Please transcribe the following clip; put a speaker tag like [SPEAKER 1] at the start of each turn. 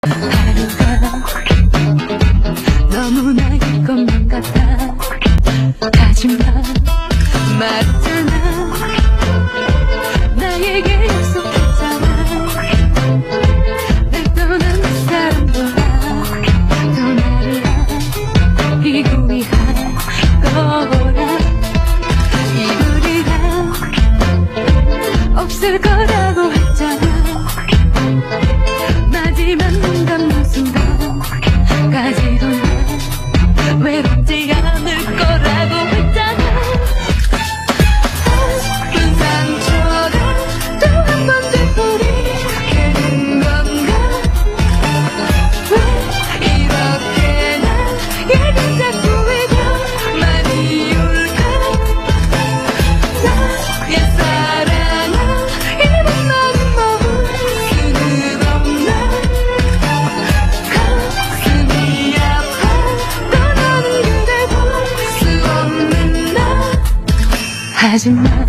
[SPEAKER 1] 하루가 너무나 길 것만 같아. 하지만 말했잖아. 나에게 약속했잖아. 날 떠난 그 사람보다 더 나를 알고 위한 거라. 이불이란 없을 거라고 했잖아. 마지막 눈 감는 순간까지도 난 외롭지 않을 거라고 했잖아. 아픈 상처가 또 한 번 되풀이게 된 건가. 왜 이렇게 나에게 자꾸 위험만이 올까. 나의 사랑아 이번만은 머물 수는 없나. 가슴이 아파 떠나는 그댈 볼 수 없는 나. 하지만